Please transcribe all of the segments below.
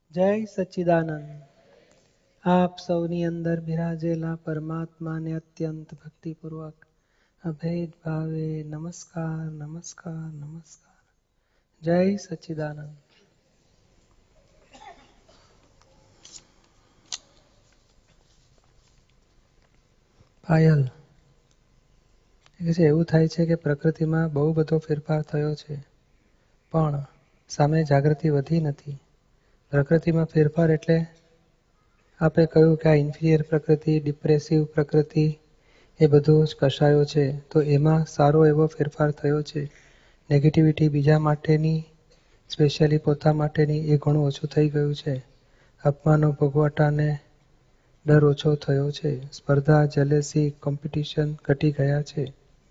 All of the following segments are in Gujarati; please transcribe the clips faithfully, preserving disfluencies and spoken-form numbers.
જય સચ્ચિદાનંદ. આપ સૌની અંદર બિરાજેલા પરમાત્માને અત્યંત ભક્તિપૂર્વક અભેદ ભાવે નમસ્કાર નમસ્કાર નમસ્કાર. જય સચ્ચિદાનંદ. પાયલ એવું થાય છે કે પ્રકૃતિમાં બહુ બધો ફેરફાર થયો છે પણ સામે જાગૃતિ વધી નથી. પ્રકૃતિમાં ફેરફાર એટલે આપણે કહ્યું કે આ ઇન્ફિરિયર પ્રકૃતિ, ડિપ્રેસિવ પ્રકૃતિ, એ બધું જ કશાયો છે. તો એમાં સારો એવો ફેરફાર થયો છે. નેગેટિવિટી બીજા માટેની, સ્પેશિયલી પોતા માટેની, એ ઘણું ઓછું થઈ ગયું છે. અપમાનો, ભોગવટાને ડર ઓછો થયો છે. સ્પર્ધા, જેલેસી, કોમ્પિટિશન ઘટી ગયા છે.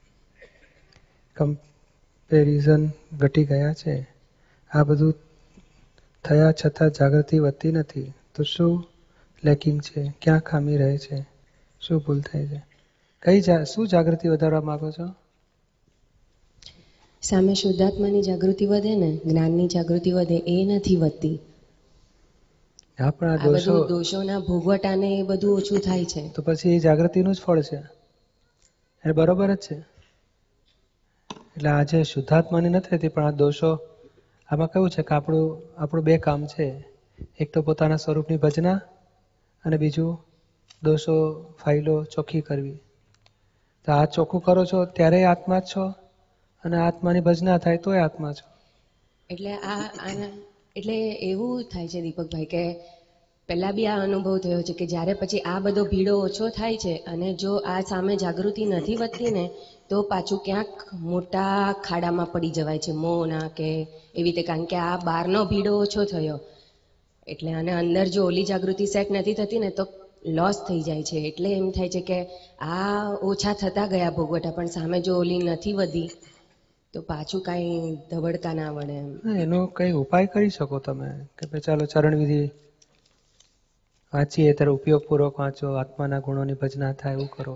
કમ્પેરિઝન ઘટી ગયા છે. આ બધું થયા છતાં જાગૃતિ વધતી નથી. તો શું લેકિંગ છે? ક્યાં ખામી રહે છે? શું ભૂલ થાય છે? કઈ શું જાગૃતિ વધારવા માંગો છો? સામે શુદ્ધાત્માની જાગૃતિ વધે ને, જ્ઞાનની જાગૃતિ વધે, એ નથી વધતી. હા, પણ આ દોષો, દોષોના ભોગવટાને એ બધું ઓછું થાય છે. તો પછી એ જાગૃતિનું જ ફળ છે. એ બરોબર જ છે. એટલે આજે શુદ્ધાત્માની નથી રહેતી, પણ આ દોષો, આમાં કેવું છે કે આપણું આપણું બે કામ છે. એક તો પોતાના સ્વરૂપની ભજના, અને બીજું દોષો, ફાઇલો ચોખ્ખી કરવી. તો આ ચોખ્ખું કરો છો ત્યારે આત્મા જ છો, અને આત્માની ભજના થાય તોય આત્મા છો. એટલે આ આના એટલે એવું થાય છે દીપકભાઈ કે પહેલા બી આ અનુભવ થયો છે કે જ્યારે પછી આ બધો ભીડો ઓછો થાય છે અને જો આ સામે જાગૃતિ નથી વધતી ને, તો પાછું ક્યાંક મોટા ખાડામાં પડી જવાય છે, મોહના કે એવી રીતે. કારણ કે આ બહારનો ભીડો ઓછો થયો એટલે, અને અંદર જો ઓલી જાગૃતિ સેટ નથી થતી ને તો લોસ થઈ જાય છે. એટલે એમ થાય છે કે આ ઓછા થતા ગયા ભોગવટા, પણ સામે જો ઓલી નથી વધી તો પાછું કાંઈ ધબડકા ના વળે એમ. એનો કઈ ઉપાય કરી શકો તમે કે ભાઈ ચાલો ચરણવિધિ વાંચીએ ત્યારે ઉપયોગપૂર્વક વાંચો, આત્માના ગુણોની ભજના થાય એવું કરો.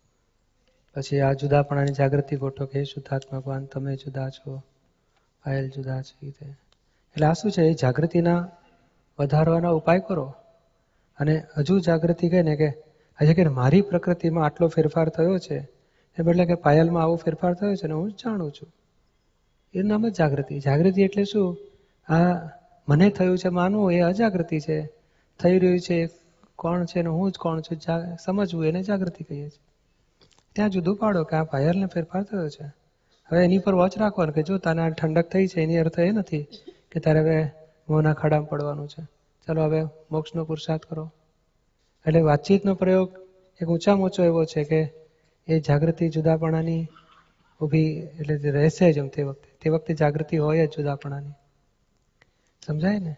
પછી આ જુદાપણાની જાગૃતિ ગોઠો કે શુદ્ધાત્મા ભગવાન તમે જુદા છો, પાયલ જુદા છે. એટલે આ શું છે, એ જાગૃતિના વધારવાના ઉપાય કરો. અને હજુ જાગૃતિ કહે ને કે આજે કે મારી પ્રકૃતિમાં આટલો ફેરફાર થયો છે, એ બદલે કે પાયલમાં આવો ફેરફાર થયો છે ને હું જ જાણું છું. એનું નામ જ જાગૃતિ. જાગૃતિ એટલે શું? આ મને થયું છે માનવું એ અજાગૃતિ છે. થઈ રહ્યું છે કોણ છે ને હું જ કોણ છું સમજવું એને જાગૃતિ કહીએ છીએ. ત્યાં જુદું પાડો કે આ પાયલને ફેરફાર થયો છે. હવે એની પર વોચ રાખવાનો કે જો તને ઠંડક થઈ છે, એની અર્થ એ નથી કે તારે હવે મોંના ખાડામાં પડવાનું છે. ચાલો હવે મોક્ષનો પુરુષાર્થ કરો. એટલે વાતચીતનો પ્રયોગ એક ઊંચામાં ઊંચો એવો છે કે એ જાગૃતિ જુદાપણાની ઊભી એટલે રહેશે જ તે વખતે. તે વખતે જાગૃતિ હોય જ જુદાપણાની. સમજાય ને?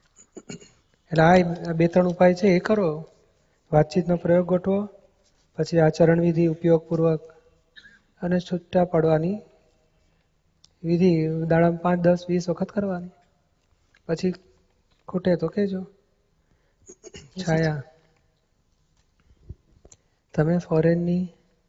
એટલે આ બે ત્રણ ઉપાય છે એ કરો. વાતચીતનો પ્રયોગ ગોઠવો, પછી આચરણ વિધિ ઉપયોગપૂર્વક, અને છૂટા પાડવાની વિધિ દાડામાં પાંચ દસ વીસ વખત કરવાની. પછી ખૂટે તો કહેજો. છાયા, તમે ફોરેનની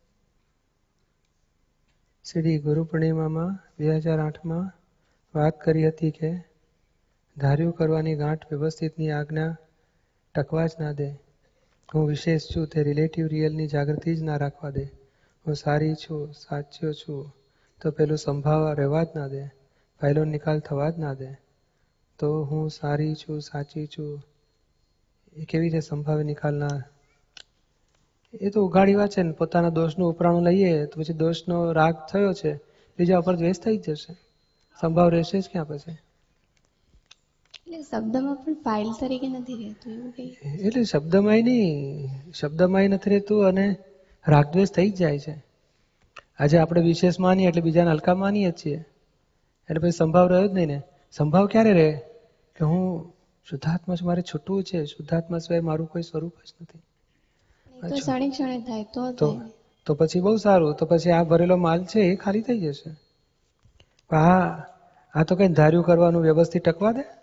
સીધી ગુરુ પૂર્ણિમામાં બે હજાર આઠમાં વાત કરી હતી કે ધાર્યું કરવાની ગાંઠ વ્યવસ્થિતની આજ્ઞા ટકવા જ ના દે. હું વિશેષ છું તે રિલેટિવ રિયલની જાગૃતિ જ ના રાખવા દે. હું સારી છું, સાચો છું તો પેલું સંભાવ રહેવા જ ના દે, ફાઇલો નિકાલ થવા જ ના દે. તો હું સારી છું, સાચી છું એ કેવી રીતે સંભાવે નિકાલ ના? એ તો ઉઘાડી વાત છે ને. પોતાના દોષનું ઉપરાણું લઈએ તો પછી દોષનો રાગ થયો છે, બીજા ઉપર દ્વેષ થઈ જ જશે. સંભાવ રહેશે જ ક્યાં પછી? એટલે શબ્દમાં પણ ફાઇલ તરીકે નથી રહેતું એવું કઈ? એટલે શબ્દમાંય નહીં, શબ્દમાંય નથી રહેતું અને રાગદ્વેષ થઈ જ જાય છે. આજે આપણે વિશેષ માનીએ એટલે બીજાને હલકા માનીએ જ છીએ, એટલે પછી સંભાવ રહ્યો જ નહીં ને. સંભાવ ક્યારે રહે? કે હું શુદ્ધાત્મા છું, મારે છૂટવું છે, શુદ્ધાત્મા સિવાય મારું કોઈ સ્વરૂપ જ નથી. તો ક્ષણે ક્ષણે થાય તો તો તો પછી બહુ સારું. તો પછી આ ભરેલો માલ છે એ ખાલી થઈ જશે. આ આ તો કઈ ધાર્યું કરવાનું વ્યવસ્થિત ટકવા દે.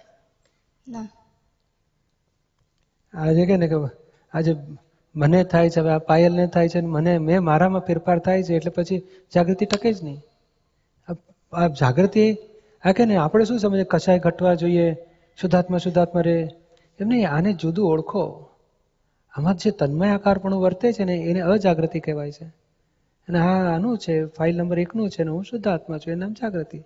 આજે કે ને કે આજે મને થાય છે, હવે આ પાયલને થાય છે, મને મેં મારામાં ફેરફાર થાય છે, એટલે પછી જાગૃતિ ટકે જ નહીં. આ જાગૃતિ આ કે ને આપણે શું સમજે કશાય ઘટવા જોઈએ, શુદ્ધાત્મા શુદ્ધાત્મા રે, એમ નહીં, આને જુદું ઓળખો. આમાં જે તન્મય આકારપણું વર્તે છે ને એને અજાગૃતિ કહેવાય છે. અને આ આનું છે, ફાઇલ નંબર એકનું છે ને હું શુદ્ધ આત્મા છું, એનું નામ જાગૃતિ.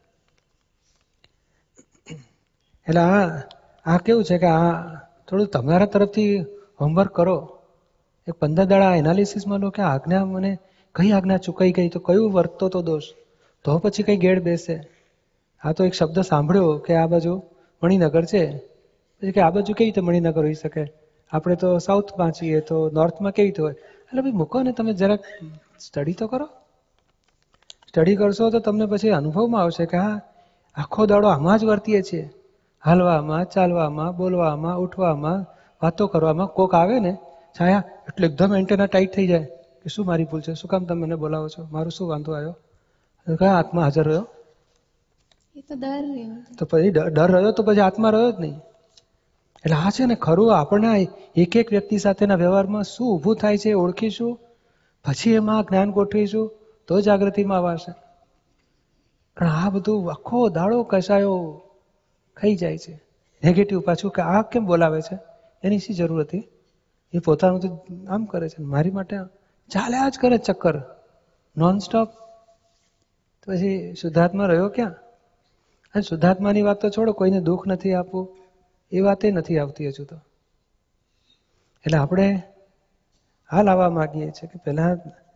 એટલે આ આ કેવું છે કે આ થોડું તમારા તરફથી હોમવર્ક કરો. એક પંદર દાડા એનાલિસિસમાં લો કે આજ્ઞા મને કઈ આજ્ઞા ચૂકાઈ ગઈ, તો કયું વર્તતો તો દોષ, તો પછી કઈ ગેડ બેસે. આ તો એક શબ્દ સાંભળ્યો કે આ બાજુ મણિનગર છે, પછી કે આ બાજુ કેવી રીતે મણિનગર હોઈ શકે, આપણે તો સાઉથમાં છીએ તો નોર્થમાં કેવી રીતે હોય. એટલે ભાઈ મૂકો ને, તમે જરાક સ્ટડી તો કરો. સ્ટડી કરશો તો તમને પછી અનુભવમાં આવશે કે હા આખો દાડો આમાં જ વર્તીએ છીએ, હાલવામાં, ચાલવામાં, બોલવામાં, ઉઠવામાં, વાતો કરવામાં. કોક આવે ને છાયા એટલે એકદમ એન્ટેના ટાઈટ થઈ જાય કે શું મારી ભૂલ છે, શું કામ તમે મને બોલાવો છો, મારું શું વાંધો આવ્યો, કયા આત્મા હાજર રહ્યો? એ તો ડર રહ્યો. તો પછી ડર રહ્યો તો પછી આત્મા રહ્યો જ નહીં. એટલે આ છે ને ખરું, આપણને એક એક વ્યક્તિ સાથેના વ્યવહારમાં શું ઊભું થાય છે ઓળખીશું, પછી એમાં જ્ઞાન ગોઠવીશું તો જાગૃતિમાં આવશે. પણ આ બધું આખો દાડો કસાયો ખાઈ જાય છે નેગેટિવ. પાછું કે આ કેમ બોલાવે છે, એની શી જરૂર હતી, એ પોતાનું તો આમ કરે છે, મારી માટે ચાલ્યા જ કરે ચક્કર નોન સ્ટોપ. તો પછી શુદ્ધાત્મા રહ્યો ક્યાં? અને શુદ્ધાત્માની વાત તો છોડો, કોઈને દુઃખ નથી આપવું એ વાતે નથી આવતી હજુ તો. એટલે આપણે આ લાવવા માંગીએ છીએ કે પહેલા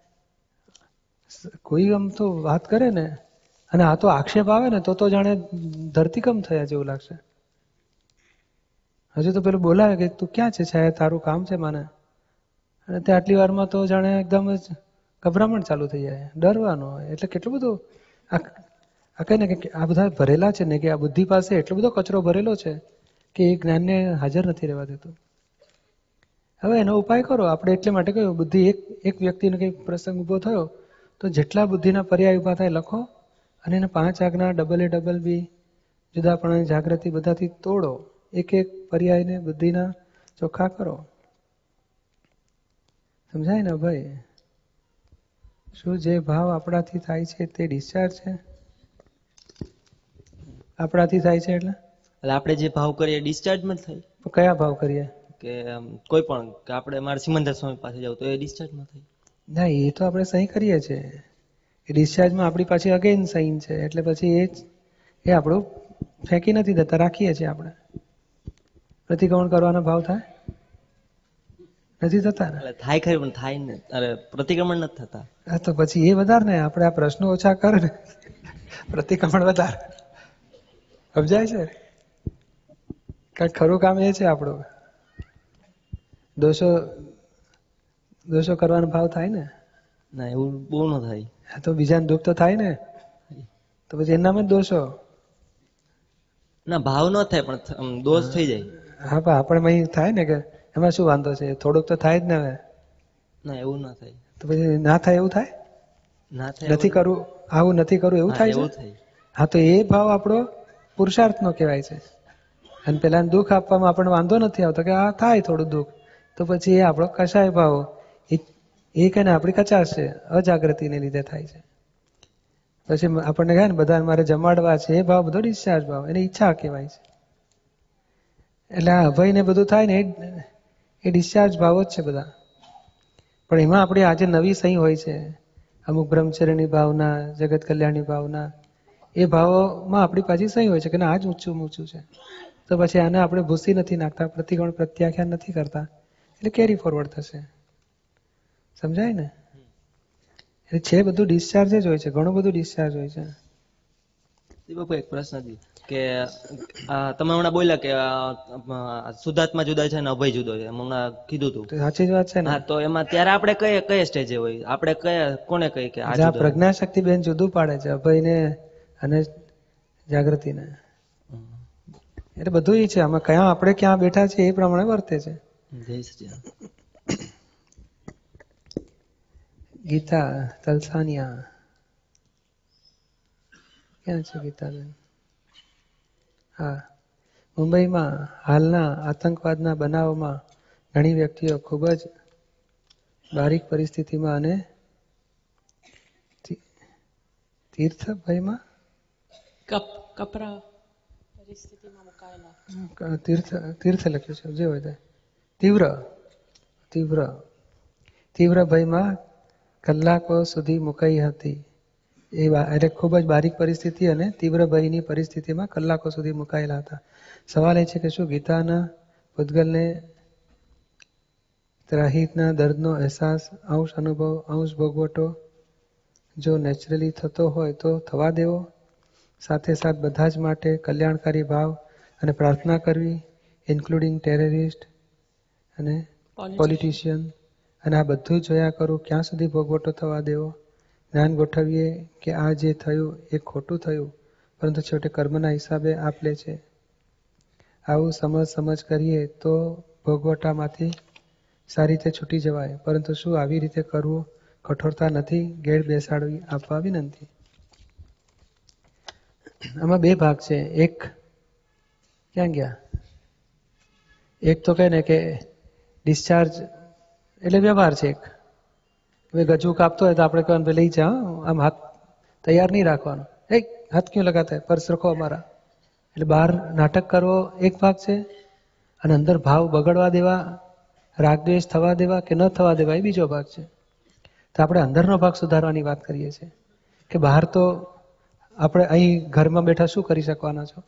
કોઈ આમ તો વાત કરે ને અને આ તો આક્ષેપ આવે ને તો તો જાણે ધરતીકંપ થયા જેવું લાગશે. હજુ તો પેલું બોલાવે કે તું ક્યાં છે છાયા, તારું કામ છે મને, અને તે આટલી વારમાં તો જાણે એકદમ જ ગભરામણ ચાલુ થઈ જાય, ડરવાનો હોય. એટલે કેટલું બધું આ કહે ને કે આ બધા ભરેલા છે ને કે આ બુદ્ધિ પાસે એટલો બધો કચરો ભરેલો છે કે એ જ્ઞાનને હાજર નથી રહેવા દેતું. હવે એનો ઉપાય કરો. આપણે એટલે માટે કહ્યું બુદ્ધિ એક એક વ્યક્તિનો કંઈક પ્રસંગ ઊભો થયો તો જેટલા બુદ્ધિના પર્યાય ઊભા થાય લખો, અને એને પાંચ આજ્ઞા, ડબલ એ ડબલ બી, જુદાપણાની જાગૃતિ બધાથી તોડો. એક એક પર્યાયને બુદ્ધિના ચોખ્ખા કરો. સમજાય ને ભાઈ? શું જે ભાવ આપણાથી થાય છે તે ડિસ્ચાર્જ છે? આપણાથી થાય છે એટલે એટલે આપણે જે ભાવ કરીએ ડિસ્ચાર્જમાં જ થાય. કયા ભાવ કરીએ? કે કોઈ પણ કે આપણે મારે સિમંદર સ્વામી પાસે જવું તો એ ડિસ્ચાર્જમાં થાય. ના, એ તો આપણે સહી કરીએ છીએ, એ ડિસ્ચાર્જમાં આપણી પાછી અગેન સાઈન છે, એટલે પછી એ જ એ આપણું ફેંકી નથી દેતા, રાખીએ છીએ આપણે. પ્રતિક્રમણ કરવાનો ભાવ થાય નથી થતા ને? એટલે થાય ખરી પણ થાય ને, અરે પ્રતિક્રમણ નથી થતા. હા, તો પછી એ વધારે ને, આપણે આ પ્રશ્નો ઓછા કરે ને પ્રતિક્રમણ વધારે. સમજાય છે? કઈક ખરું કામ એ છે આપણું. દોષો દોષો કરવાનો ભાવ થાય ને? ના, એવું બહુ ન થાય. તો બીજાને દુઃખ તો થાય ને, તો પછી એનામાં જ દોષો. ના, ભાવ ન થાય પણ દોષ થઈ જાય. હા, પણ આપણે અહીં થાય ને કે એમાં શું વાંધો છે, થોડુંક તો થાય જ ને. હવે ના, એવું ના થાય. તો પછી ના થાય એવું થાય? ના થાય નથી કરવું, આવું નથી કરવું એવું થાય છે? હા, તો એ ભાવ આપણો પુરુષાર્થનો કહેવાય છે. અને પેલાને દુઃખ આપવામાં આપણને વાંધો નથી આવતો કે આ થાય થોડું દુઃખ, તો પછી એ આપણો કશાય ભાવ, એ કઈ ને આપણી કચાશ છે, અજાગૃતિને લીધે થાય છે. પછી આપણને કહે ને બધા મારે જમાડવા છે, એ ભાવ બધો ડિસ્ચાર્જ ભાવ, એને ઈચ્છા કહેવાય છે. એટલે આ અભય ને બધું થાય ને એ ડિસ્ચાર્જ ભાવો જ છે બધા. પણ એમાં આપણી આજે નવી સહી હોય છે, અમુક બ્રહ્મચર્યની ભાવના, જગત કલ્યાણની ભાવના, એ ભાવોમાં આપણી પાછી સહી હોય છે કે ના આ જ ઊંચું ઊંચું છે. તો પછી આને આપણે ભૂસી નથી નાખતા, પ્રતિગુણ પ્રત્યાખ્યાન નથી કરતા, એટલે કેરી ફોરવર્ડ થશે. સમજાય ને? એટલે છે બધું ડિસ્ચાર્જ જ હોય છે, ઘણું બધું ડિસ્ચાર્જ હોય છે. બાપુ એક પ્રશ્ન છે કે તમે હમણાં બોલ્યા કે શુદ્ધાત્મા જુદા છે અને અભય જુદો છે, હમણાં કીધું હતું. સાચી જ વાત છે ને? હા, તો એમાં ત્યારે આપણે કઈ કઈ સ્ટેજે હોય, આપણે કયા કોને કહીએ કે આ પ્રજ્ઞા શક્તિ બેન જુદું પાડે છે અભયને અને જાગૃતિને. એટલે બધું એ છે, આમાં કયા આપણે ક્યાં બેઠા છે એ પ્રમાણે વર્તે છે. જય સચિદાનંદ. ગીતા તલસાનિયા ક્યાં છે ગીતાબેન? હા, મુંબઈમાં હાલના આતંકવાદના બનાવમાં ઘણી વ્યક્તિઓ ખૂબ જ બારીક પરિસ્થિતિમાં અને તીર્થ ભયમાં કપ કપરા તીર્થ તીર્થ લખ્યું છે જે હોય તે તીવ્ર તીવ્ર તીવ્ર ભયમાં કલાકો સુધી મુકાઈ હતી. એ એટલે ખૂબ જ બારીક પરિસ્થિતિ અને તીવ્ર ભયની પરિસ્થિતિમાં કલાકો સુધી મુકાયેલા હતા. સવાલ એ છે કે શું ગીતાના પૂતગલને ત્રાહિતના દર્દનો અહેસાસ અંશ અનુભવ અંશ ભોગવટો જો નેચરલી થતો હોય તો થવા દેવો, સાથે સાથ બધા જ માટે કલ્યાણકારી ભાવ અને પ્રાર્થના કરવી, ઇન્ક્લુડિંગ ટેરરિસ્ટ અને પોલિટિશિયન, અને આ બધું જોયા કરું ક્યાં સુધી ભોગવટો થવા દેવો. જ્ઞાન ગોઠવીએ કે આ જે થયું એ ખોટું થયું, પરંતુ છેવટે કર્મના હિસાબે આપલે છે. આવું સમજ સમજ કરીએ તો ભોગવટામાંથી સારી રીતે છૂટી જવાય. પરંતુ શું આવી રીતે કરવું કઠોરતા નથી? ગેળ બેસાડવી આપવા વિનંતી. આમાં બે ભાગ છે. એક ક્યાં ગયા? એક તો કહે ને કે ડિસ્ચાર્જ એટલે વ્યવહાર છે. એક હવે ગજુ કાપતો હોય તો આપણે કહેવાનું લઈ જા, આમ હાથ તૈયાર નહીં રાખવાનો. એક હાથ ક્યું લગાતા પર્સ રખો અમારા. એટલે બહાર નાટક કરવો એક ભાગ છે, અને અંદર ભાવ બગડવા દેવા, રાગદ્વેષ થવા દેવા કે ન થવા દેવા એ બીજો ભાગ છે. તો આપણે અંદરનો ભાગ સુધારવાની વાત કરીએ છીએ કે બહાર તો આપણે અહીં ઘરમાં બેઠા શું કરી શકવાના છો?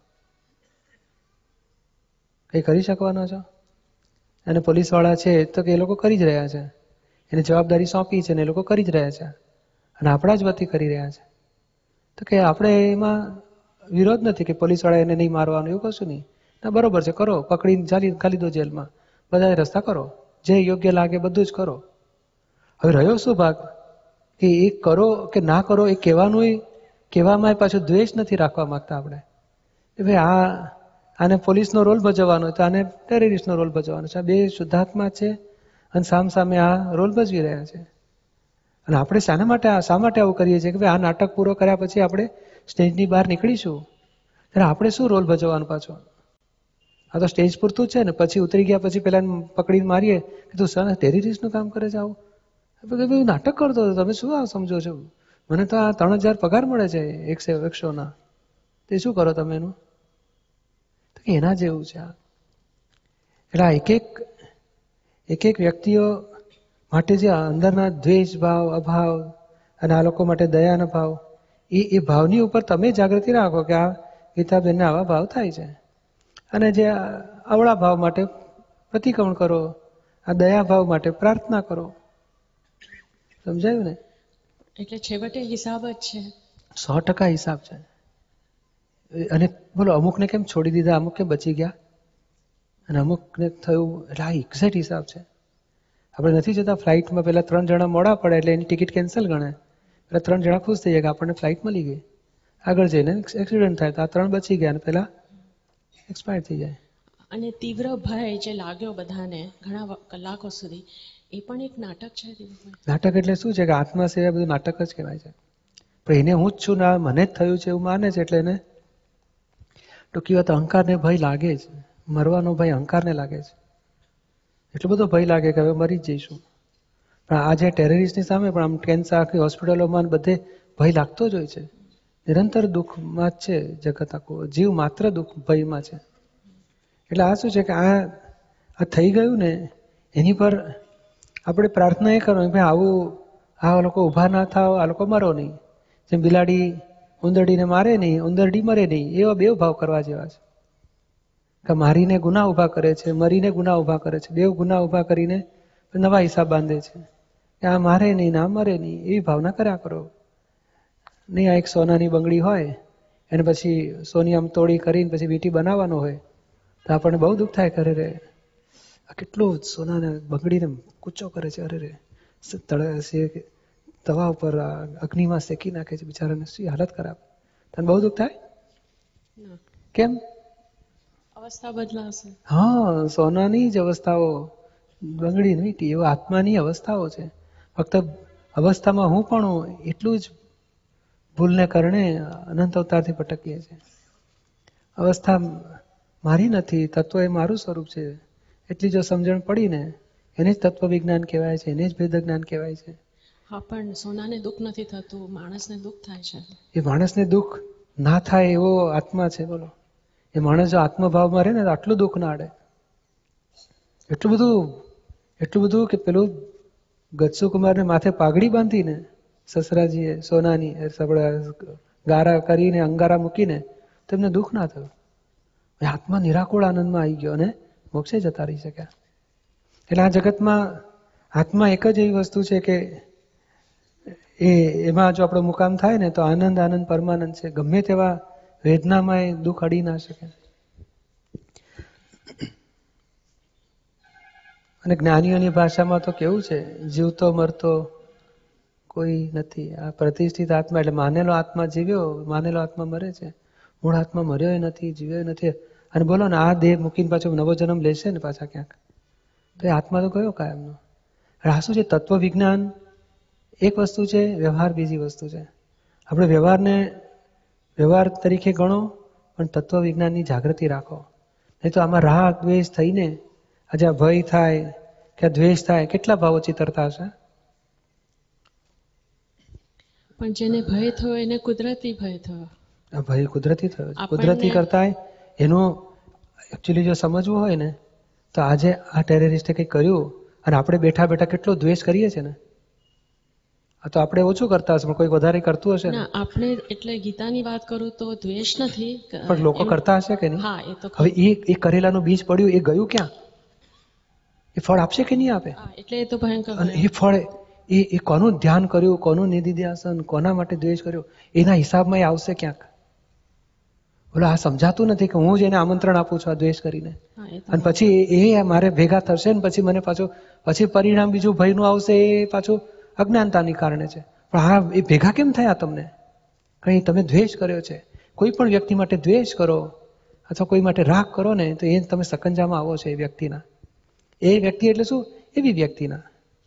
કંઈ કરી શકવાના છો? અને પોલીસવાળા છે તો કે એ લોકો કરી જ રહ્યા છે, એની જવાબદારી સોંપી છે ને એ લોકો કરી જ રહ્યા છે, અને આપણા જ વતી કરી રહ્યા છે. તો કે આપણે એમાં વિરોધ નથી કે પોલીસવાળા એને નહીં મારવાનું, એવું કશું નહીં. ના, બરોબર છે, કરો, પકડીને ચાલી ખાલી દો જેલમાં, બધા રસ્તા કરો, જે યોગ્ય લાગે બધું જ કરો. હવે રહ્યો શું ભાગ કે એ કરો કે ના કરો એ કહેવાનું, કહેવામાં પાછું દ્વેષ નથી રાખવા માંગતા આપણે કે ભાઈ આ આને પોલીસનો રોલ ભજવવાનો તો આને ટેરરિસ્ટનો રોલ ભજવવાનો છે. આ બે શુદ્ધાત્મા છે અને સામ સામે આ રોલ ભજવી રહ્યા છે. અને આપણે શાના માટે શા માટે આવું કરીએ છીએ કે ભાઈ આ નાટક પૂરો કર્યા પછી આપણે સ્ટેજની બહાર નીકળીશું ત્યારે આપણે શું રોલ ભજવવાનો પાછો? આ તો સ્ટેજ પૂરતું જ છે ને. પછી ઉતરી ગયા પછી પેલા પકડીને મારીએ કે તું સર ટેરરિસ્ટનું કામ કરે છે, આવું બધું નાટક કરતો હતો, તમે શું આ સમજો છો? મને તો આ ત્રણ હજાર પગાર મળે છે એકસો એકસોના, તે શું કરો તમે એનું? તો કે એના જેવું છે આ. એટલે આ એક એક એક એક વ્યક્તિઓ માટે જે અંદરના દ્વેષ ભાવ, અભાવ, અને આ લોકો માટે દયાના ભાવ, એ એ ભાવની ઉપર તમે જાગૃતિ રાખો કે આ ગીતાબેનને આવા ભાવ થાય છે. અને જે અવળા ભાવ માટે પ્રતિક્રમણ કરો, આ દયા ભાવ માટે પ્રાર્થના કરો. સમજાયું ને? એટલે છેવટે હિસાબ જ છે. સો ટકા હિસાબ છે. અને બોલો અમુકને કેમ છોડી દીધા, અમુક કેમ બચી ગયા, અને અમુકને થયું, એટલે આ એક્ઝેક્ટ હિસાબ છે. આપણે નથી જતા ફ્લાઇટમાં પેલા ત્રણ જણા મોડા પડે એટલે એની ટિકિટ કેન્સલ ગણે, એટલે ત્રણ જણા ખુશ થઈ જાય કે આપણને ફ્લાઇટ મળી ગઈ. આગળ જઈને એક્સિડન્ટ થાય તો આ ત્રણ બચી ગયા અને પેલા એક્સપાયર થઈ જાય. અને તીવ્ર ભય જે લાગ્યો બધાને ઘણા કલાકો સુધી, એ પણ એક નાટક છે. નાટક એટલે શું છે કે આત્મા સિવાય બધું નાટક જ કહેવાય છે. પણ એને હું જ છું ને મને જ થયું છે એવું માને છે, એટલે એને ટૂંકી વાત અહંકારને ભય લાગે છે. મરવાનો ભય અહંકારને લાગે છે. એટલો બધો ભય લાગે કે હવે મરી જ જઈશું. પણ આ જે ટેરરિસ્ટની સામે પણ આમ કેન્સર આખી હોસ્પિટલોમાં બધે ભય લાગતો જ હોય છે. નિરંતર દુઃખમાં જ છે જગત આખું. જીવ માત્ર દુઃખ ભયમાં છે. એટલે આ શું છે કે આ આ થઈ ગયું ને એની પર આપણે પ્રાર્થના એ કરવાની, ભાઈ આવું આ લોકો ઊભા ના થાવ, આ લોકો મરો નહીં. જેમ બિલાડી ઉંદરડીને મારે નહીં, ઉંદરડી મરે નહીં, એવા બે ભાવ કરવા જેવા છે. કે મારીને ગુના ઊભા કરે છે, મરીને ગુના ઊભા કરે છે. બે ગુના ઊભા કરીને નવા હિસાબ બાંધે છે કે આ મારે નહીં ને આ મરે નહીં, એવી ભાવના કર્યા કરો. નહીં આ એક સોનાની બંગડી હોય એને પછી સોની આમ તોડી કરીને પછી વીંટી બનાવવાનો હોય તો આપણને બહુ દુઃખ થાય. કરે રે આ કેટલું સોનાને બંગડીને કૂચો કરે છે, અરે રે તળે તવા ઉપર અગ્નિમાં શેકી નાખે છે, બિચારાને શું હાલત ખરાબ. તને બહુ દુઃખ થાય? કેમ? અવસ્થા બદલાશે. હા, સોનાની જ અવસ્થાઓ, બંગડી વીંટી એવો આત્માની અવસ્થાઓ છે. ફક્ત અવસ્થામાં હું પણ એટલું જ ભૂલને કારણે અનંત અવતારથી ભટકીએ છીએ. અવસ્થા મારી નથી, તત્વ એ મારું સ્વરૂપ છે. એટલી જો સમજણ પડી ને એને જ તત્વ વિજ્ઞાન કહેવાય છે, એને જ ભેદ જ્ઞાન કહેવાય છે. હા, પણ સોનાને દુઃખ નથી થતું, માણસને દુઃખ થાય છે. એ માણસને દુઃખ ના થાય એવો આત્મા છે. બોલો, એ માણસ જો આત્મભાવમાં રહે ને તો આટલું દુઃખ ના અડે. એટલું બધું એટલું બધું કે પેલું ગચ્સુ કુમારને માથે પાઘડી બાંધીને સસરાજીએ સોનાની ગારા કરીને અંગારા મૂકીને તો એમને દુઃખ ના થયું. આત્મા નિરાકુળ આનંદમાં આવી ગયો અને મોક્ષે જતા રહી શક્યા. એટલે આ જગતમાં આત્મા એક જ એવી વસ્તુ છે કે એ એમાં જો આપણો મુકામ થાય ને તો આનંદ આનંદ પરમાનંદ છે. ગમે તેવા વેદનામાં એ દુઃખ અડી ના શકે. અને જ્ઞાનીઓની ભાષામાં તો કેવું છે, જીવતો મરતો કોઈ નથી. આ પ્રતિષ્ઠિત આત્મા એટલે માનેલો આત્મા જીવ્યો, માનેલો આત્મા મરે છે. મૂળ આત્મા મર્યો નથી, જીવ્યો નથી. અને બોલો ને આ દેહ મૂકીને પાછો નવો જન્મ લેશે ને પાછા ક્યાંક, તો એ આત્મા તો કયો કાયમનો. આ શું છે? તત્વ વિજ્ઞાન એક વસ્તુ છે, વ્યવહાર બીજી વસ્તુ છે. આપણે વ્યવહારને વ્યવહાર તરીકે ગણો, પણ તત્વ વિજ્ઞાનની જાગૃતિ રાખો. નહીં તો આમાં રાગ દ્વેષ થઈને આજે આ ભય થાય કે દ્વેષ થાય, કેટલા ભાવો ચિતરતા હશે. પણ જેને ભય થયો એને કુદરતી ભય થયો. આ ભય કુદરતી થયો છે. કુદરતી કરતા એનું એકચ્યુઅલી જો સમજવું હોય ને તો આજે આ ટેરરિસ્ટે કંઈક કર્યું અને આપણે બેઠા બેઠા કેટલો દ્વેષ કરીએ છીએ ને. આ તો આપણે ઓછું કરતા હશે, પણ કોઈ વધારે કરતું હશે ને. આપણે એટલે ગીતાની વાત કરું તો દ્વેષ નથી, પણ લોકો કરતા હશે કે નહીં? હા, એ તો હવે એ એ કરેલાનું બીજ પડ્યું, એ ગયું ક્યાં? એ ફળ આપશે કે નહીં આપે? એટલે એ તો ભયંકર. અને એ ફળ એ એ કોનું ધ્યાન કર્યું, કોનું નિધિધ્યાસન, કોના માટે દ્વેષ કર્યો, એના હિસાબમાં એ આવશે ક્યાંક. બોલો આ સમજાતું નથી કે હું જ એને આમંત્રણ આપું છું આ દ્વેષ કરીને, અને પછી એ મારે ભેગા થશે ને પછી મને પાછું પછી પરિણામ બીજું ભયનું આવશે. એ પાછું અજ્ઞાનતાની કારણે છે. પણ હા, એ ભેગા કેમ થયા તમને? કઈ તમે દ્વેષ કર્યો છે. કોઈ પણ વ્યક્તિ માટે દ્વેષ કરો અથવા કોઈ માટે રાગ કરો ને તો એ તમે સકંજામાં આવો છો એ વ્યક્તિના. એ વ્યક્તિ એટલે શું? એવી વ્યક્તિના.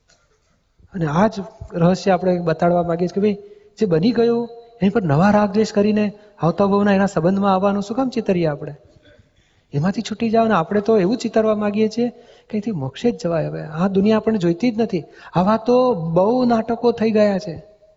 અને આ જ રહસ્ય આપણે બતાડવા માંગીએ છીએ કે ભાઈ જે બની ગયું એની પર નવા રાગ દ્વેષ કરીને આવતા બહુના એના સંબંધમાં આવવાનું શું કામ ચિતરીએ આપણે? એમાંથી છૂટી જાવ ને. આપણે તો એવું ચિતરવા માંગીએ છીએ કે અહીંથી મોક્ષે જ જવાય. હવે આ દુનિયા આપણને જોઈતી જ નથી. આવા તો બહુ નાટકો થઈ ગયા છે.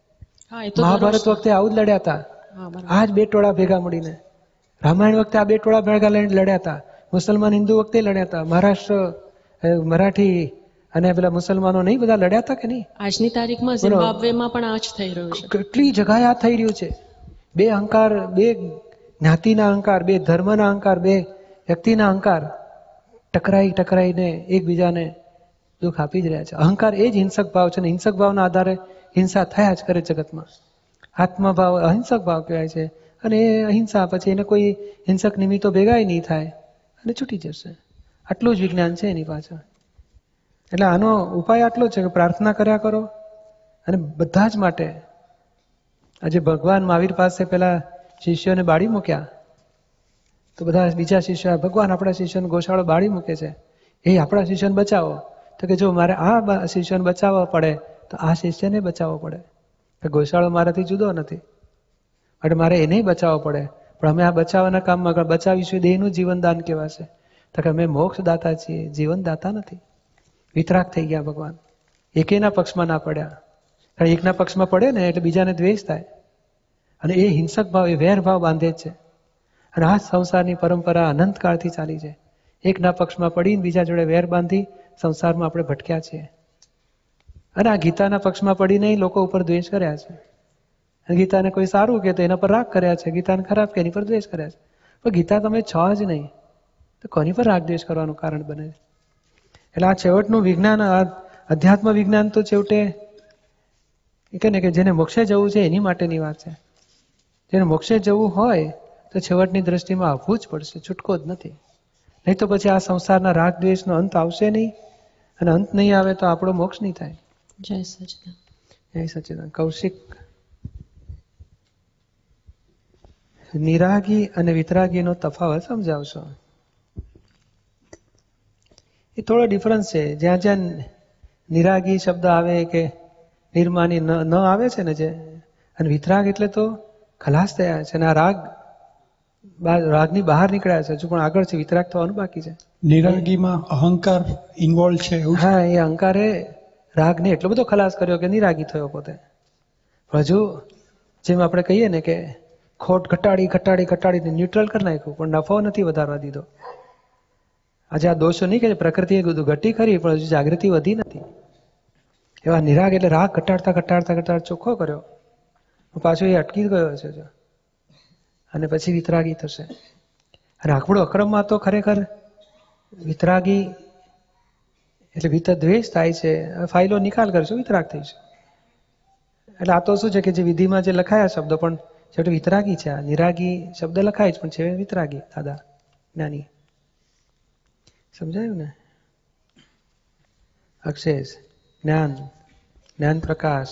મહાભારત વખતે આવું જ લડ્યા હતા. આ જ બે ટોળા ભેગા મળીને. રામાયણ વખતે આ બે ટોળા ભેગા લડ્યા હતા. મુસલમાન હિન્દુ વખતે લડ્યા હતા. મહારાષ્ટ્ર મરાઠી અને પેલા મુસલમાનો નહીં બધા લડ્યા હતા કે નહીં? આજની તારીખમાં ઝિમ્બાબ્વેમાં પણ આ જ થઈ રહ્યું છે. કેટલી જગ્યાએ આ થઈ રહ્યું છે. બે અહંકાર, બે જ્ઞાતિના અહંકાર, બે ધર્મના અહંકાર, બે વ્યક્તિના અહંકાર ટકરાઈ ટકરાઈને એકબીજાને દુઃખ આપી જ રહ્યા છે. અહંકાર એ જ હિંસક ભાવ છે. ને હિંસક ભાવના આધારે હિંસા થયા જ કરે જગતમાં. આત્મભાવ અહિંસક ભાવ કહેવાય છે. અને એ અહિંસા પછી એને કોઈ હિંસક નિમિત્તો ભેગાય નહીં થાય અને છૂટી જશે. આટલું જ વિજ્ઞાન છે એની પાછળ. એટલે આનો ઉપાય આટલો છે કે પ્રાર્થના કર્યા કરો. અને બધા જ માટે આજે ભગવાન મહાવીર પાસે પેલા શિષ્યોને બાળી મૂક્યા તો બધા બીજા શિષ્યો ભગવાન આપણા શિષ્યોને ગોશાળો બાળી મૂકે છે, એ આપણા શિષ્યને બચાવો. તો કે જો મારે આ શિષ્યને બચાવવા પડે તો આ શિષ્યને બચાવવો પડે. ગોશાળો મારાથી જુદો નથી એટલે મારે એને બચાવવો પડે. પણ અમે આ બચાવવાના કામમાં બચાવીશું દેહનું જીવનદાન કહેવાશે. તો કે અમે મોક્ષ દાતા છીએ, જીવન દાતા નથી. વિતરાગ થઈ ગયા ભગવાન. એકેના પક્ષમાં ના પડ્યા. કારણ એકના પક્ષમાં પડે ને એટલે બીજાને દ્વેષ થાય અને એ હિંસક ભાવ, એ વેર ભાવ બાંધે જ છે. અને આ સંસારની પરંપરા અનંતકાળથી ચાલી છે. એકના પક્ષમાં પડીને બીજા જોડે વેર બાંધી સંસારમાં આપણે ભટક્યા છીએ. અને આ ગીતાના પક્ષમાં પડીને લોકો ઉપર દ્વેષ કર્યા છે. અને ગીતાને કોઈ સારું કે તો એના પર રાગ કર્યા છે, ગીતાને ખરાબ કે એની પર દ્વેષ કર્યા છે. પણ ગીતા તમે છો જ નહીં તો કોની પર રાગ દ્વેષ કરવાનું કારણ બને છે? એટલે આ છેવટનું વિજ્ઞાન, આ અધ્યાત્મ વિજ્ઞાન તો છેવટે કે ને કે જેને મોક્ષે જવું છે એની માટેની વાત છે. જેને મોક્ષે જવું હોય તો છેવટની દ્રષ્ટિમાં આવવું જ પડશે, છૂટકો જ નથી. નહીં તો પછી આ સંસારના રાગ દ્વેષનો અંત આવશે નહીં, અને અંત નહીં આવે તો આપણો મોક્ષ નહીં થાય. જય સચિદાન. જય સચિદાન. કૌશિક, નિરાગી અને વિતરાગીનો તફાવત સમજાવશો? એ થોડો ડિફરન્સ છે. જ્યાં જ્યાં નિરાગી શબ્દ આવે કે નિર્માની ન આવે છે ને, જે અને વિતરાગ એટલે તો ખલાસ થયા છે અને આ રાગ રાગની બહાર નીકળ્યા છે, હજુ પણ આગળ છે, વિતરાગ થવાનું બાકી છે. નિરાગીમાં અહંકાર ઇન્વોલ્વ છે એવું? હા, એ અહંકારે રાગને એટલો બધો ખલાસ કર્યો કે નિરાગી થયો પોતે. હજુ જેમ આપણે કહીએ ને કે ખોટ ઘટાડી ઘટાડી ઘટાડીને ન્યુટ્રલ કરી નાખ્યું, પણ નફો નથી વધારવા દીધો. આજે આ દોષો નહીં કે પ્રકૃતિએ બધું ઘટી કરી, પણ હજુ જાગૃતિ વધી નથી. એવા નિરાગ એટલે રાગ ઘટાડતા ઘટાડતા ઘટાડતા ચોખ્ખો કર્યો, પાછો એ અટકી ગયો છે જો, અને પછી વિતરાગી થશે. અને આપણું અક્રમમાં તો ખરેખર વિતરાગી એટલે વિત દ્વેષ થાય છે. ફાઇલો નિકાલ કરશો વિતરાગ થઈશું. એટલે આ તો શું છે કે જે વિધિમાં જે લખાયા શબ્દો પણ છેવટે વિતરાગી છે. આ નિરાગી શબ્દ લખાય છે પણ છે વિતરાગી દાદા જ્ઞાની. સમજાયું ને? અક્ષેશ જ્ઞાન, જ્ઞાન પ્રકાશ,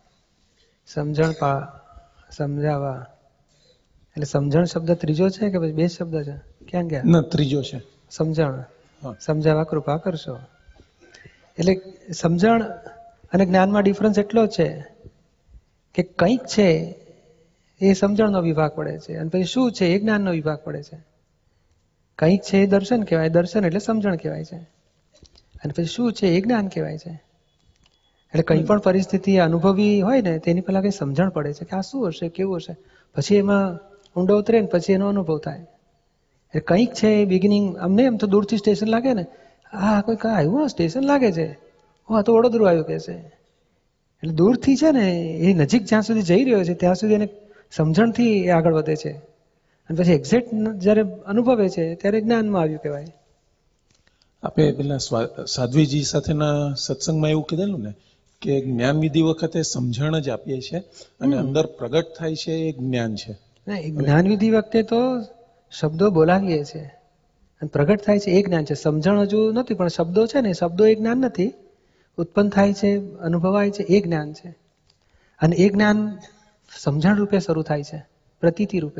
સમજણ પા સમજાવવા. એટલે સમજણ શબ્દ ત્રીજો છે કે પછી બે શબ્દ છે? ક્યાં ગયા? ના, ત્રીજો છે. સમજણ, સમજાવવા કૃપા કરશો. એટલે સમજણ અને જ્ઞાનમાં ડિફરન્સ એટલો જ છે કે કંઈક છે એ સમજણનો વિભાગ પડે છે, અને પછી શું છે એ જ્ઞાનનો વિભાગ પડે છે. કંઈક છે એ દર્શન કહેવાય, દર્શન એટલે સમજણ કહેવાય છે, અને પછી શું છે એ જ્ઞાન કહેવાય છે. એટલે કંઈ પણ પરિસ્થિતિ અનુભવી હોય ને તેની પહેલા કઈ સમજણ પડે છે કે આ શું હશે, કેવું હશે, પછી એમાં ઊંડો ઉતરે ને પછી એનો અનુભવ થાય. એટલે કંઈક છે એ બિગિનિંગ અમને એમ તો દૂરથી સ્ટેશન લાગે ને, હા કોઈ કાંઈ આવ્યું સ્ટેશન લાગે છે, હા તો વડોદરું આવ્યું કે છે. એટલે દૂરથી છે ને એ નજીક જ્યાં સુધી જઈ રહ્યો છે ત્યાં સુધી એને સમજણથી એ આગળ વધે છે, અને પછી એક્ઝેક્ટ જ્યારે અનુભવે છે ત્યારે જ્ઞાનમાં આવ્યું કહેવાય. આપણે પેલા સાધ્વીજી સાથેના સત્સંગમાં એવું કીધેલું ને કે જ્ઞાન વિધિ વખતે સમજણ જ આપીએ છીએ અને અંદર પ્રગટ થાય છે એ જ્ઞાન છે. જ્ઞાન વિધિ વખતે તો શબ્દો બોલાવીએ છીએ અને પ્રગટ થાય છે એ જ્ઞાન છે. સમજણ હજુ નથી, પણ શબ્દો છે ને, શબ્દો એ જ્ઞાન નથી. ઉત્પન્ન થાય છે, અનુભવાય છે એ જ્ઞાન છે. અને એ જ્ઞાન સમજણ રૂપે શરૂ થાય છે, પ્રતીતિ રૂપે.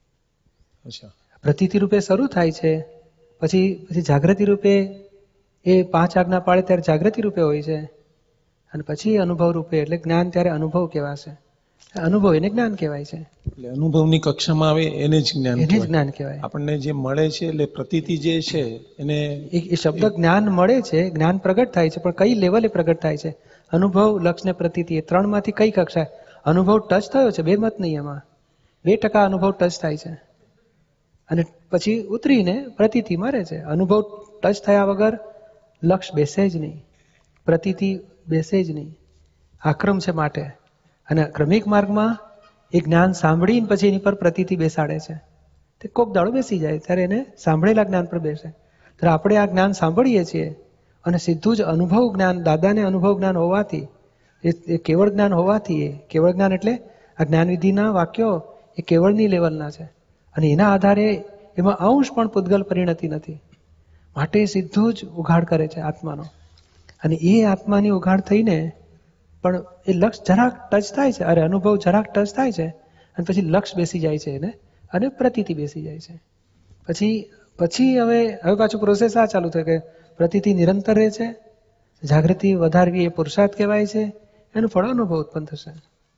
પ્રતીતિ રૂપે શરૂ થાય છે, પછી પછી જાગૃતિ રૂપે એ પાંચ આજ્ઞા પાડે ત્યારે જાગૃતિ રૂપે હોય છે, અને પછી અનુભવ રૂપે એટલે જ્ઞાન ત્યારે અનુભવ કહેવાશે. અનુભવ એને જ્ઞાન કહેવાય છે. એટલે અનુભવની કક્ષામાં આવે એને જ જ્ઞાન એને જ જ્ઞાન કહેવાય. આપણને જે મળે છે એટલે પ્રતીતિ જે છે એને એ શબ્દ જ્ઞાન મળે છે, જ્ઞાન પ્રગટ થાય છે, પણ કઈ લેવલે પ્રગટ થાય છે? અનુભવ, લક્ષ ને પ્રતીતિ એ ત્રણ માંથી કઈ કક્ષા? અનુભવ ટચ થયો છે, બે મત નહીં એમાં. બે ટકા અનુભવ ટચ થાય છે અને પછી ઉતરીને પ્રતીતિ મરે છે. અનુભવ ટચ થયા વગર લક્ષ બેસે જ નહીં, પ્રતીતિ બેસે જ નહીં. આક્રમ છે માટે. અને ક્રમિક માર્ગમાં એ જ્ઞાન સાંભળીને પછી એની પર પ્રતીતિ બેસાડે છે. તે કોક દાડો બેસી જાય ત્યારે એને સાંભળેલા જ્ઞાન પર બેસે. ત્યારે આપણે આ જ્ઞાન સાંભળીએ છીએ અને સીધું જ અનુભવ જ્ઞાન, દાદાને અનુભવ જ્ઞાન હોવાથી, એ કેવળ જ્ઞાન હોવાથી, એ કેવળ જ્ઞાન એટલે આ જ્ઞાનવિધિના વાક્યો એ કેવળની લેવલના છે, અને એના આધારે એમાં અંશ પણ પૂતગલ પરિણતિ નથી. માટે સીધું જ ઉઘાડ કરે છે આત્માનો. અને એ આત્માની ઉઘાડ થઈને પણ એ લક્ષ જરાક ટચ થાય છે, અરે અનુભવ જરાક ટચ થાય છે, અને પછી લક્ષ બેસી જાય છે એને, અને પ્રતીતિ બેસી જાય છે. પછી પછી હવે હવે પાછું પ્રોસેસ આ ચાલુ થાય કે પ્રતીતિ નિરંતર રહે છે, જાગૃતિ વધારવી એ પુરુષાર્થ કહેવાય છે, એનું ફળ અનુભવ ઉત્પન્ન થશે.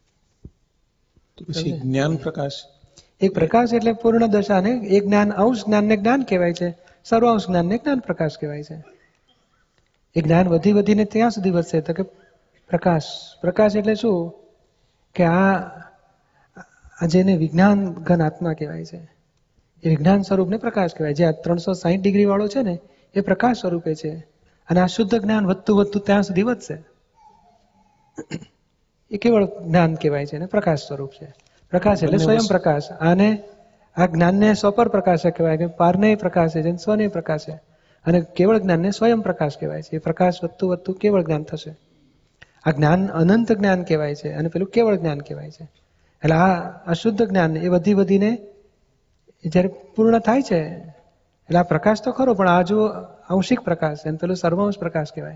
પછી જ્ઞાન પ્રકાશ, એક પ્રકાશ એટલે પૂર્ણ દશાને એ જ્ઞાન, અંશ જ્ઞાનને જ્ઞાન કહેવાય છે, સર્વાંશ જ્ઞાનને જ્ઞાન પ્રકાશ કહેવાય છે. એ જ્ઞાન વધી વધીને ત્યાં સુધી વધશે તો કે પ્રકાશ. પ્રકાશ એટલે શું કે આ જેને વિજ્ઞાન ઘન આત્મા કહેવાય છે, એ વિજ્ઞાન સ્વરૂપને પ્રકાશ કહેવાય. જે આ ત્રણસો સાહીઠ ડિગ્રી વાળો છે ને એ પ્રકાશ સ્વરૂપે છે, અને આ શુદ્ધ જ્ઞાન વધતું વધતું ત્યાં સુધી વધશે. એ કેવળ જ્ઞાન કહેવાય છે અને પ્રકાશ સ્વરૂપ છે. પ્રકાશ એટલે સ્વયં પ્રકાશ. આને આ જ્ઞાનને સ્વપર પ્રકાશ કહેવાય કે પારને પ્રકાશ છે, સ્વને પ્રકાશ છે, અને કેવળ જ્ઞાનને સ્વયં પ્રકાશ કહેવાય છે. એ પ્રકાશ વધતું વધતું કેવળ જ્ઞાન થશે. આ જ્ઞાન અનંત જ્ઞાન કહેવાય છે, અને પેલું કેવળ જ્ઞાન કહેવાય છે. એટલે આ અશુદ્ધ જ્ઞાન એ વધી વધીને જયારે પૂર્ણ થાય છે એટલે આ પ્રકાશ તો ખરો, પણ આ જો અંશિક પ્રકાશ છે, પેલું સર્વાંશ પ્રકાશ કહેવાય.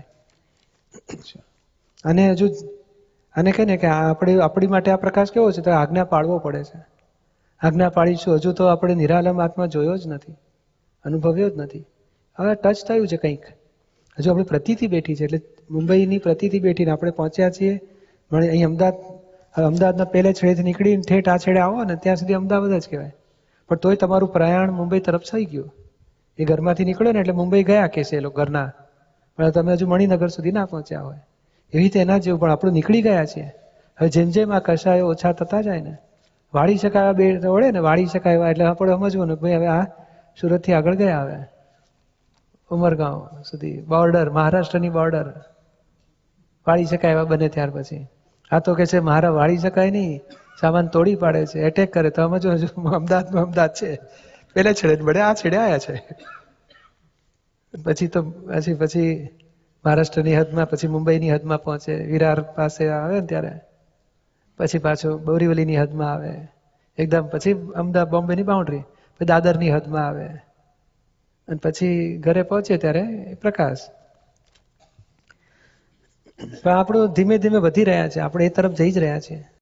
અને હજુ આને કહે ને કે આપણે આપણી માટે આ પ્રકાશ કેવો છે તો આજ્ઞા પાળવો પડે છે. આજ્ઞા પાડીશું. હજુ તો આપણે નિરાલમ આત્મા જોયો જ નથી, અનુભવ્યો જ નથી. હવે ટચ થયું છે કંઈક, હજુ આપણી પ્રતીતિ બેઠી છે. એટલે મુંબઈની પ્રતીતિ બેઠીને આપણે પહોંચ્યા છીએ મળે અહીં અમદાવાદ. અમદાવાદના પહેલે છેડેથી નીકળીને ઠેઠ આ છેડે આવો ને ત્યાં સુધી અમદાવાદ જ કહેવાય, પણ તોય તમારું પ્રયાણ મુંબઈ તરફ થઈ ગયું. એ ઘરમાંથી નીકળ્યો ને એટલે મુંબઈ ગયા કે છે એ લોકો ઘરના, પણ તમે હજુ મણિનગર સુધી ના પહોંચ્યા હોય. એવી રીતે એના જેવું પણ આપણું નીકળી ગયા છીએ. હવે જેમ જેમ આ કષાયો ઓછા થતા જાય ને વાળી શકાય બે વળે ને, વાળી શકાય એવા એટલે આપણે સમજવું ને ભાઈ હવે આ સુરતથી આગળ ગયા હવે ઉમરગાંવ સુધી, બોર્ડર, મહારાષ્ટ્રની બોર્ડર, વાળી શકાય એવા બને ત્યાર પછી. આ તો કે છે મારા વાળી શકાય નહીં, સામાન તોડી પાડે છે, એટેક કરે, તો સમજો અમદાવાદમાં અમદાવાદ છે, પેલે છેડે બળે આ છેડે આવ્યા છે. પછી તો પછી પછી મહારાષ્ટ્રની હદમાં, પછી મુંબઈની હદમાં પહોંચે, વિરાર પાસે આવે ને ત્યારે પછી પાછો બોરીવલીની હદમાં આવે, એકદમ પછી અમદાવાદ બોમ્બેની બાઉન્ડ્રી, પછી દાદરની હદમાં આવે, અને પછી ઘરે પહોંચે ત્યારે પ્રકાશ. પણ આપણું ધીમે ધીમે વધી રહ્યા છે, આપણે એ તરફ જઈ જ રહ્યા છીએ.